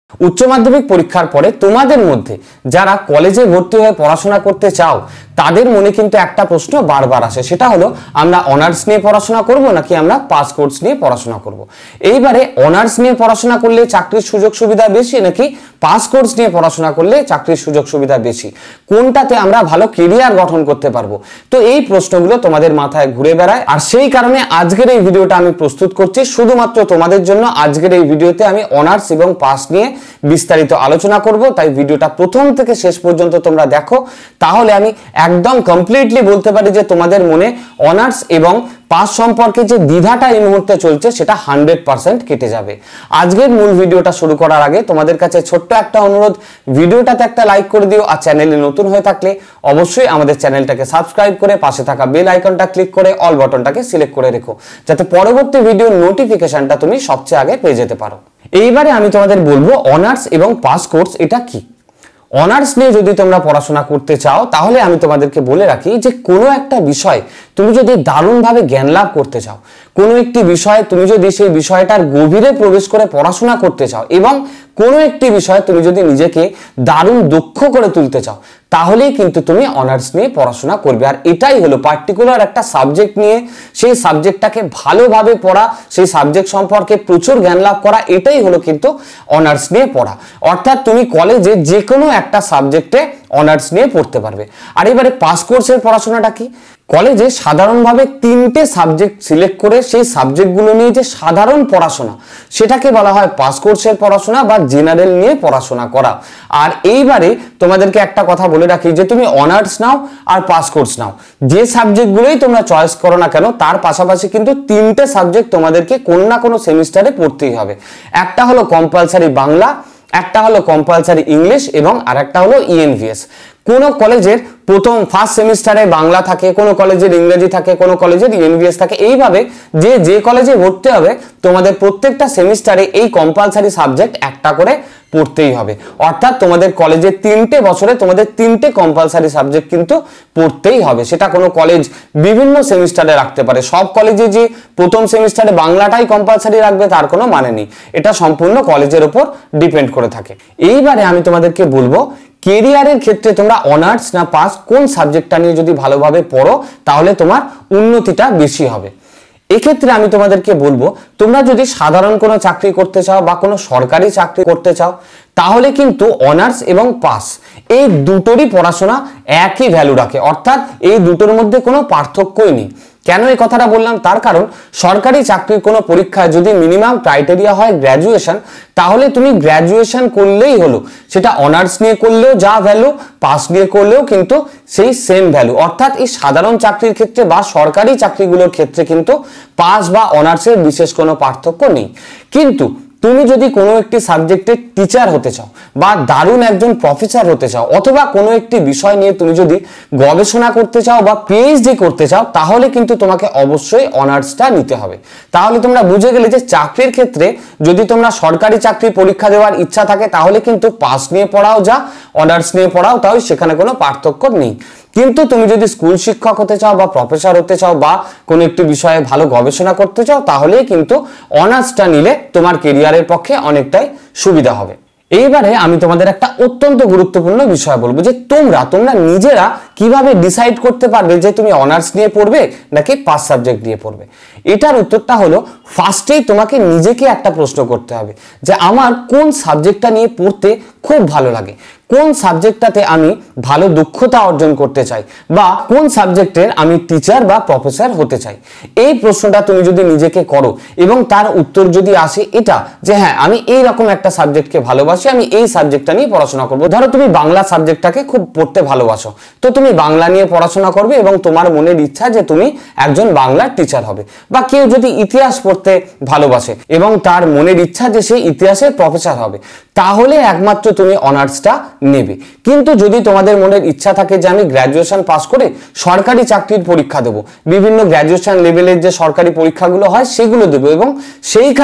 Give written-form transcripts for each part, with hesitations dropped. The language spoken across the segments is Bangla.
উচ্চ মাধ্যমিক পরীক্ষার পরে তোমাদের মধ্যে যারা কলেজে ভর্তি হয়ে পড়াশোনা করতে চাও তাদের মনে কিন্তু একটা প্রশ্ন বারবার আসে, সেটা হলো আমরা অনার্স নিয়ে পড়াশোনা করব নাকি আমরা পাস কোর্স নিয়ে পড়াশোনা করব। এইবারে অনার্স নিয়ে পড়াশোনা করলে চাকরির সুযোগ সুবিধা বেশি নাকি পাস কোর্স নিয়ে পড়াশোনা করলে চাকরির সুযোগ সুবিধা বেশি, কোনটাতে আমরা ভালো কেরিয়ার গঠন করতে পারবো? তো এই প্রশ্নগুলো তোমাদের মাথায় ঘুরে বেড়ায়, আর সেই কারণে আজকের এই ভিডিওটা আমি প্রস্তুত করছি শুধুমাত্র তোমাদের জন্য। আজকের এই ভিডিওতে আমি অনার্স এবং পাস নিয়ে বিস্তারিত আলোচনা করব, তাই ভিডিওটা প্রথম থেকে শেষ পর্যন্ত তোমরা দেখো, তাহলে আমি একদম কমপ্লিটলি বলতে পারি যে তোমাদের মনে অনার্স এবং পাস সম্পর্কে যে দ্বিধাটা এই মুহূর্তে চলছে সেটা 100% কেটে যাবে। আজকের মূল ভিডিওটা শুরু করার আগে তোমাদের কাছে ছোট্ট একটা অনুরোধ, ভিডিওটাতে একটা লাইক করে দিও, আর চ্যানেলে নতুন হয়ে থাকলে অবশ্যই আমাদের চ্যানেলটাকে সাবস্ক্রাইব করে পাশে থাকা বেল আইকনটা ক্লিক করে অল বাটনটাকে সিলেক্ট করে রেখো, যাতে পরবর্তী ভিডিওর নোটিফিকেশনটা তুমি সবচেয়ে আগে পেয়ে যেতে পারো। এইবারে আমি তোমাদের বলবো অনার্স এবং পাস কোর্স এটা কি। অনার্স নিয়ে যদি তোমরা পড়াশোনা করতে চাও তাহলে আমি তোমাদেরকে বলে রাখি যে কোনো একটা বিষয় তুমি যদি দারুণভাবে জ্ঞান লাভ করতে চাও, কোনো একটি বিষয় তুমি যদি সেই বিষয়টার গভীরে প্রবেশ করে পড়াশোনা করতে চাও এবং কোনো একটি বিষয় তুমি যদি নিজেকে দারুণ দক্ষ করে তুলতে চাও, তাহলেই কিন্তু তুমি অনার্স নিয়ে পড়াশোনা করবে। আর এটাই হলো পার্টিকুলার একটা সাবজেক্ট নিয়ে সেই সাবজেক্টটাকে ভালোভাবে পড়া, সেই সাবজেক্ট সম্পর্কে প্রচুর জ্ঞান লাভ করা, এটাই হলো কিন্তু অনার্স নিয়ে পড়া। অর্থাৎ তুমি কলেজে যে কোনো একটা সাবজেক্টে অনার্স নিয়ে পড়তে পারবে। আর এবারে পাস কোর্সের পড়াশোনাটা কি? কলেজে সাধারণভাবে 3টে সাবজেক্ট সিলেক্ট করে সেই সাবজেক্টগুলো নিয়ে যে সাধারণ পড়াশোনা সেটাকে বলা হয় পাস কোর্সের পড়াশোনা বা জেনারেল নিয়ে পড়াশোনা করা। আর এইবারে তোমাদেরকে একটা কথা বলে রাখি যে তুমি অনার্স নাও আর পাস কোর্স নাও, যে সাবজেক্টগুলোই তোমরা চয়েস করো না কেন তার পাশাপাশি কিন্তু 3টে সাবজেক্ট তোমাদেরকে কোনো না কোনো সেমিস্টারে পড়তেই হবে। একটা হলো কম্পালসারি বাংলা, একটা হলো কম্পালসারি ইংলিশ এবং আরেকটা হলো ইএনভিএস। কোন কলেজের ফার্স্ট সেমিস্টারে বাংলা থাকে, কোনো কলেজের ইংরেজি থাকে, কোনো কলেজের ইএনভিএস থাকে। এইভাবে যে কলেজে ভর্তি হবে তোমাদের প্রত্যেকটা সেমিস্টারে এই কম্পালসারি সাবজেক্ট একটা করে পড়তেই হবে। অর্থাৎ তোমাদের কলেজের 3টে বছরে তোমাদের 3টে কম্পালসারি সাবজেক্ট কিন্তু পড়তেই হবে। সেটা কোনো কলেজ বিভিন্ন সেমিস্টারে রাখতে পারে, সব কলেজে যে প্রথম সেমিস্টারে বাংলাটাই কম্পালসারি রাখবে তার কোনো মানে নেই, এটা সম্পূর্ণ কলেজের উপর ডিপেন্ড করে থাকে। এইবারে আমি তোমাদেরকে বলবো কেরিয়ারের ক্ষেত্রে তোমরা অনার্স না পাস কোন সাবজেক্টটা নিয়ে যদি ভালোভাবে পড়ো তাহলে তোমার উন্নতিটা বেশি হবে। এক্ষেত্রে আমি তোমাদেরকে বলবো তোমরা যদি সাধারণ কোনো চাকরি করতে চাও বা কোনো সরকারি চাকরি করতে চাও তাহলে কিন্তু অনার্স এবং পাস এই দুটোরই পড়াশোনা একই ভ্যালু রাখে, অর্থাৎ এই দুটোর মধ্যে কোনো পার্থক্যই নেই। কেন এই কথাটা বললাম? তার কারণ সরকারি চাকরির কোনো পরীক্ষায় যদি মিনিমাম ক্রাইটেরিয়া হয় গ্র্যাজুয়েশন, তাহলে তুমি গ্র্যাজুয়েশন করলেই হলো, সেটা অনার্স নিয়ে করলেও যা ভ্যালু পাস নিয়ে করলেও কিন্তু সেই সেম ভ্যালু। অর্থাৎ এই সাধারণ চাকরির ক্ষেত্রে বা সরকারি চাকরিগুলোর ক্ষেত্রে কিন্তু পাস বা অনার্সের বিশেষ কোনো পার্থক্য নেই। কিন্তু তুমি যদি কোনো একটি সাবজেক্টের টিচার হতে চাও বা দারুণ একজন প্রফেসর হতে চাও, অথবা কোনো একটি বিষয় নিয়ে তুমি যদি গবেষণা করতে চাও বা পিএইচডি করতে চাও, তাহলে কিন্তু তোমাকে অবশ্যই অনার্সটা নিতে হবে। তাহলে তোমরা বুঝে গেলে যে চাকরির ক্ষেত্রে যদি তোমরা সরকারি চাকরি পরীক্ষা দেওয়ার ইচ্ছা থাকে তাহলে কিন্তু পাস নিয়ে পড়াও যা, অনার্স নিয়ে পড়াও তাও, সেখানে কোনো পার্থক্য নেই। কিন্তু তুমি যদি স্কুল শিক্ষক হতে চাও বা প্রফেসর হতে চাও বা কোনো একটি বিষয়ে ভালো গবেষণা করতে চাও তাহলে কিন্তু অনার্সটা নিলে তোমার কেরিয়ারের পক্ষে অনেকটাই সুবিধা হবে। এইবারে আমি তোমাদের একটা অত্যন্ত গুরুত্বপূর্ণ বিষয় বলবো যে তোমরা নিজেরা কিভাবে ডিসাইড করতে পারবে যে তুমি অনার্স নিয়ে পড়বে নাকি পাস সাবজেক্ট নিয়ে পড়বে। এটার উত্তরটা হলো ফার্স্টেই তোমাকে নিজেকে একটা প্রশ্ন করতে হবে যে আমার কোন সাবজেক্টটা নিয়ে পড়তে খুব ভালো লাগে, কোন সাবজেক্টটাতে আমি ভালো দক্ষতা অর্জন করতে চাই বা কোন সাবজেক্টের আমি টিচার বা প্রফেসর হতে চাই। এই প্রশ্নটা তুমি যদি নিজেকে করো এবং তার উত্তর যদি আসে এটা যে হ্যাঁ আমি এই রকম একটা সাবজেক্টকে ভালোবাসি, আমি এই সাবজেক্টটা নিয়ে পড়াশোনা করবো। ধরো তুমি বাংলা সাবজেক্টটাকে খুব পড়তে ভালোবাসো, তো তুমি বাংলা নিয়ে পড়াশোনা করবে এবং তোমার মনের ইচ্ছা যে তুমি একজন বাংলার টিচার হবে। বা কেউ যদি ইতিহাস পড়তে ভালোবাসে এবং তার মনের ইচ্ছা যে সে ইতিহাসের প্রফেসর হবে, তাহলে একমাত্র তুমি অনার্সটা নেবে। কিন্তু যদি তোমাদের মনের ইচ্ছা থাকে যে আমি গ্র্যাজুয়েশন পাস করে সরকারি চাকরির পরীক্ষা দেবো, বিভিন্ন গ্র্যাজুয়েশন লেভেলের যে সরকারি পরীক্ষাগুলো হয় সেগুলো দেবো এবং সেইখানে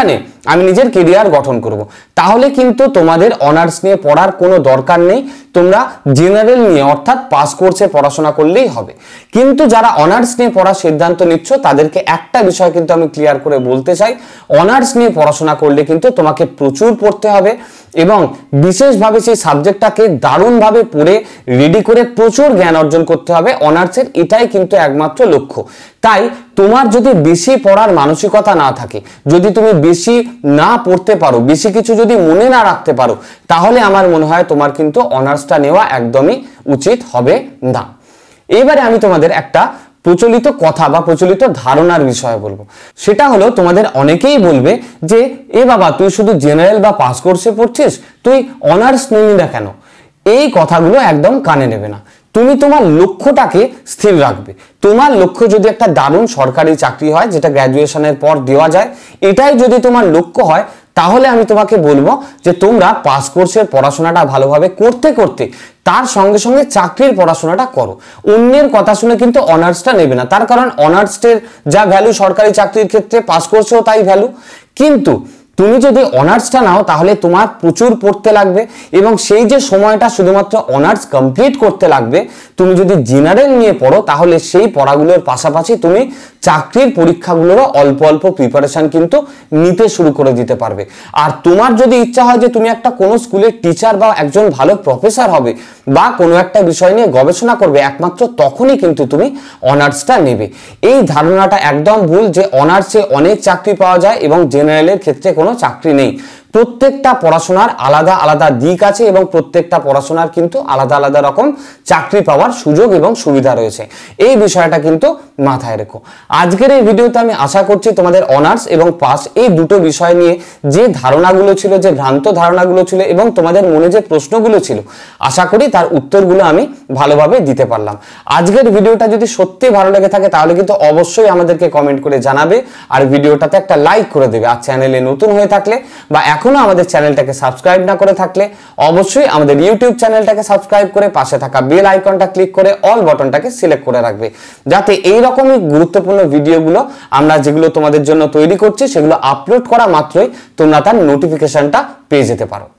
আমি নিজের কেরিয়ার গঠন করব, তাহলে কিন্তু তোমাদের অনার্স নিয়ে পড়ার কোনো দরকার নেই, তোমরা জেনারেল নিয়ে অর্থাৎ পাস কোর্সে পড়াশোনা করলেই হবে। কিন্তু যারা অনার্স নিয়ে পড়ার সিদ্ধান্ত নিচ্ছ তাদেরকে একটা বিষয় কিন্তু আমি ক্লিয়ার করে বলতে চাই, অনার্স নিয়ে পড়াশোনা করলে কিন্তু তোমাকে প্রচুর পড়তে হবে এবং বিশেষভাবে সেই সাবজেক্টটাকে দারুণভাবে পড়ে রেডি করে প্রচুর জ্ঞান অর্জন করতে হবে। অনার্সের এটাই কিন্তু একমাত্র লক্ষ্য। তাই তোমার যদি বেশি পড়ার মানসিকতা না থাকে, যদি তুমি বেশি না পড়তে পারো, বেশি কিছু যদি মনে না রাখতে পারো, তাহলে আমার মনে হয় তোমার কিন্তু অনার্সটা নেওয়া একদমই উচিত হবে না। এবারে আমি তোমাদের একটা প্রচলিত কথা বা প্রচলিত ধারণার বিষয়ে বলবো। সেটা হলো, তোমাদের অনেকেই বলবে যে এ বাবা তুই শুধু জেনারেল বা পাস কোর্সে পড়ছিস, তুই অনার্স নিলি না কেন? এই কথাগুলো একদম কানে নেবে না। তুমি তোমার লক্ষ্যটাকে স্থির রাখবে। তোমার লক্ষ্য যদি একটা দারুণ সরকারি চাকরি হয় যেটা গ্র্যাজুয়েশনের পর দেওয়া যায়, এটাই যদি তোমার লক্ষ্য হয়, তাহলে আমি তোমাকে বলবো যে তোমরা পাস কোর্সের পড়াশোনাটা ভালোভাবে করতে করতে তার সঙ্গে সঙ্গে চাকরির পড়াশোনাটা করো। অন্যের কথা শুনে কিন্তু অনার্সটা নেবে না, তার কারণ অনার্সের যা ভ্যালু সরকারি চাকরির ক্ষেত্রে পাস কোর্সেও তাই ভ্যালু। কিন্তু তুমি যদি অনার্সটা নাও তাহলে তোমার প্রচুর পড়তে লাগবে এবং সেই যে সময়টা শুধুমাত্র অনার্স কমপ্লিট করতে লাগবে, তুমি যদি জেনারেল নিয়ে পড়ো তাহলে সেই পড়াগুলোর পাশাপাশি তুমি চাকরির পরীক্ষাগুলোরও অল্প অল্প প্রিপারেশন কিন্তু নিতে শুরু করে দিতে পারবে। আর তোমার যদি ইচ্ছা হয় যে তুমি একটা কোনো স্কুলের টিচার বা একজন ভালো প্রফেসর হবে বা কোনো একটা বিষয় নিয়ে গবেষণা করবে, একমাত্র তখনই কিন্তু তুমি অনার্সটা নেবে। এই ধারণাটা একদম ভুল যে অনার্সে অনেক চাকরি পাওয়া যায় এবং জেনারেলের ক্ষেত্রে কোনো চাকরি নেই। প্রত্যেকটা পড়াশোনার আলাদা আলাদা দিক আছে এবং প্রত্যেকটা পড়াশোনার কিন্তু আলাদা আলাদা রকম চাকরি পাওয়ার সুযোগ এবং সুবিধা রয়েছে। এই বিষয়টা কিন্তু মাথায় রেখো। আজকের এই ভিডিওতে আমি আশা করছি তোমাদের অনার্স এবং পাস এই দুটো বিষয় নিয়ে যে ধারণাগুলো ছিল, যে ভ্রান্ত ধারণাগুলো ছিল এবং তোমাদের মনে যে প্রশ্নগুলো ছিল, আশা করি তার উত্তরগুলো আমি ভালোভাবে দিতে পারলাম। আজকের ভিডিওটা যদি সত্যি ভালো লেগে থাকে তাহলে কিন্তু অবশ্যই আমাদেরকে কমেন্ট করে জানাবে আর ভিডিওটাতে একটা লাইক করে দেবে। আর চ্যানেলে নতুন হয়ে থাকলে বা এখনো আমাদের চ্যানেলটাকে সাবস্ক্রাইব না করে থাকলে অবশ্যই আমাদের ইউটিউব চ্যানেলটাকে সাবস্ক্রাইব করে পাশে থাকা বেল আইকনটা ক্লিক করে অল বাটনটাকে সিলেক্ট করে রাখবে, যাতে এই রকমই গুরুত্বপূর্ণ ভিডিওগুলো আমরা যেগুলো তোমাদের জন্য তৈরি করছি সেগুলো আপলোড করা মাত্রই তোমরা তার নোটিফিকেশনটা পেয়ে যেতে পারো।